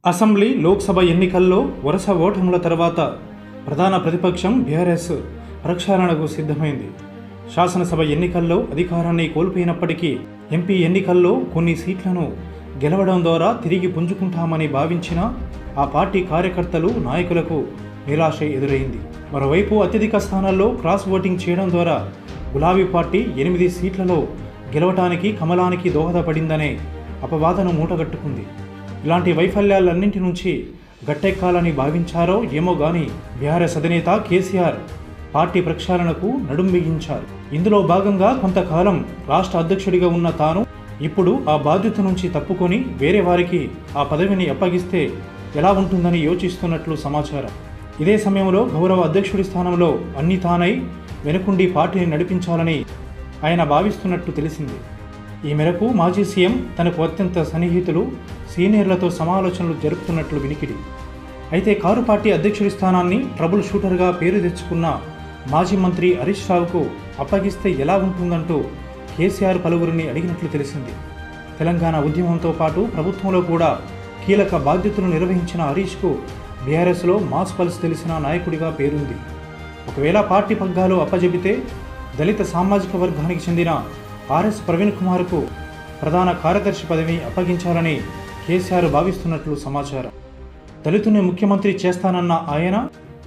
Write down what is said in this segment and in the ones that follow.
Assembly Lok Sabha ఎన్నికల్లో వరుస ఓటముల తర్వాత ప్రధాన ప్రతిపక్షం బీఆర్ఎస్ ప్రక్షాళనకు సిద్ధమైంది. శాసనసభ ఎన్నికల్లో అధికారాన్ని కోల్పోయినప్పటికీ ఎంపీ ఎన్నికల్లో కొన్ని సీట్లను గెలవడం ద్వారా తిరిగి పుంజుకుంటామని భావించిన ఆ పార్టీ కార్యకర్తలు, నాయకులకు నిరాశ ఎదురైంది. మరోవైపు అత్యధిక స్థానాల్లో క్రాస్ ఓటింగ్ చేయడం ద్వారా గులాబీ పార్టీ 8 సీట్లలో గెలవటానికి కమలానికి దోహదపడిందనే అపవాదను మూటగట్టుకుంది. ఇలాంటి వైఫల్యాలన్నింటి నుంచి గట్టెక్కాలని భావించారో ఏమో గాని బీఆర్ఎస్ అధినేత కేసీఆర్ పార్టీ ప్రక్షాళనకు నడుం బిగించారు. ఇందులో భాగంగా కొంతకాలం రాష్ట్ర అధ్యక్షుడిగా ఉన్న తాను ఇప్పుడు ఆ బాధ్యత నుంచి తప్పుకొని వేరే వారికి ఆ పదవిని అప్పగిస్తే ఎలా ఉంటుందని యోచిస్తున్నట్లు సమాచారం. ఇదే సమయంలో గౌరవ అధ్యక్షుడి స్థానంలో అన్ని తానై వెనుకుండి పార్టీని నడిపించాలని ఆయన భావిస్తున్నట్టు తెలిసింది. ఈ మేరకు మాజీ సీఎం తనకు అత్యంత సన్నిహితులు, సీనియర్లతో సమాలోచనలు జరుపుతున్నట్లు వినికిడి. అయితే కారు పార్టీ అధ్యక్షుడి స్థానాన్ని ట్రబుల్ షూటర్గా పేరు తెచ్చుకున్న మాజీ మంత్రి హరీష్ రావుకు అప్పగిస్తే ఎలా ఉంటుందంటూ కేసీఆర్ పలువురిని అడిగినట్లు తెలిసింది. తెలంగాణ ఉద్యమంతో పాటు ప్రభుత్వంలో కూడా కీలక బాధ్యతలు నిర్వహించిన హరీష్కు బీఆర్ఎస్లో మాస్ పల్స్ తెలిసిన నాయకుడిగా పేరుంది. ఒకవేళ పార్టీ పగ్గాలు అప్పజెబితే దళిత సామాజిక వర్గానికి చెందిన ఆర్ఎస్ ప్రవీణ్ కుమార్కు ప్రధాన కార్యదర్శి పదవి అప్పగించాలని కేసీఆర్ భావిస్తున్నట్లు సమాచారం. దళితుని ముఖ్యమంత్రి చేస్తానన్న ఆయన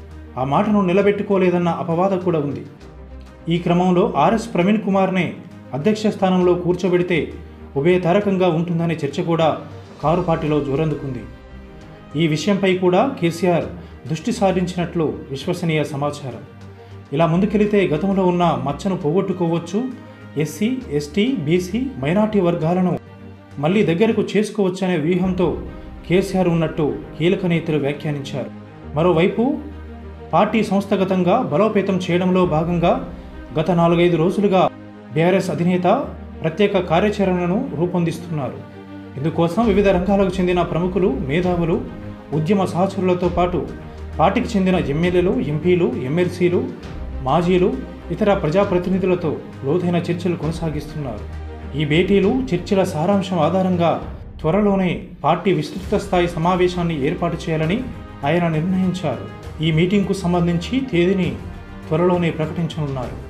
ఆ మాటను నిలబెట్టుకోలేదన్న అపవాదం కూడా ఉంది. ఈ క్రమంలో ఆర్ఎస్ ప్రవీణ్ కుమార్నే అధ్యక్ష స్థానంలో కూర్చోబెడితే ఉభయతారకంగా ఉంటుందనే చర్చ కూడా కారు పార్టీలో జోరందుకుంది. ఈ విషయంపై కూడా కేసీఆర్ దృష్టి సారించినట్లు విశ్వసనీయ సమాచారం. ఇలా ముందుకెళితే గతంలో ఉన్న మచ్చను పోగొట్టుకోవచ్చు, ఎస్సీ, ఎస్టీ, బీసీ, మైనార్టీ వర్గాలను మళ్లీ దగ్గరకు చేసుకోవచ్చనే వ్యూహంతో కేసీఆర్ ఉన్నట్టు కీలక నేతలు వ్యాఖ్యానించారు. మరోవైపు పార్టీ సంస్థాగతంగా బలోపేతం చేయడంలో భాగంగా గత 4-5 రోజులుగా బీఆర్ఎస్ అధినేత ప్రత్యేక కార్యాచరణను రూపొందిస్తున్నారు. ఇందుకోసం వివిధ రంగాలకు చెందిన ప్రముఖులు, మేధావులు, ఉద్యమ సహచరులతో పాటు పార్టీకి చెందిన ఎమ్మెల్యేలు, ఎంపీలు, ఎమ్మెల్సీలు, మాజీలు, ఇతర ప్రజాప్రతినిధులతో లోతైన చర్చలు కొనసాగిస్తున్నారు. ఈ భేటీలు, చర్చల సారాంశం ఆధారంగా త్వరలోనే పార్టీ విస్తృత స్థాయి సమావేశాన్ని ఏర్పాటు చేయాలని ఆయన నిర్ణయించారు. ఈ మీటింగ్కు సంబంధించి తేదీని త్వరలోనే ప్రకటించనున్నారు.